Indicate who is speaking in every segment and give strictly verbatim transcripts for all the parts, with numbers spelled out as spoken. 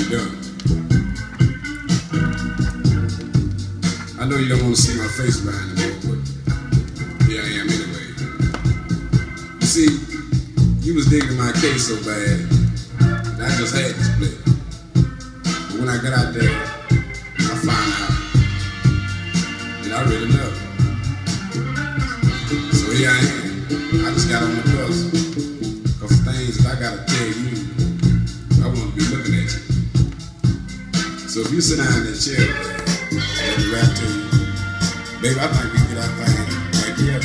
Speaker 1: be done. I know you don't want to see my face behind the wall, but here I am anyway. You see, you was digging my case so bad, and I just had to split. But when I got out there, I found out that I really love her. So here I am. I just got on the bus. Cause things that I gotta tell you, I want to be looking at you. So if you sit down in that chair, let me rap to you. Baby, I think we can get our thing right here.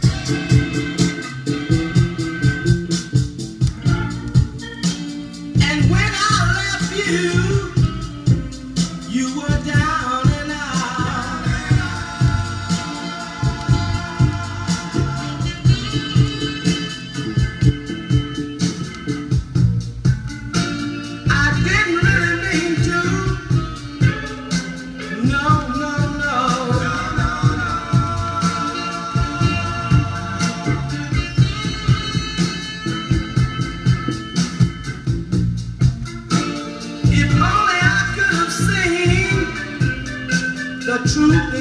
Speaker 2: And when I left you, you were down and out. I didn't really mean to. No, no, no. If only I could have seen the truth